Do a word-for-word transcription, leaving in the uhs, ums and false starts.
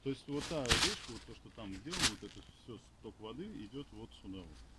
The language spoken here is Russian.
То есть вот та вещь, вот то, что там сделано, вот это все сток воды идет вот сюда вот.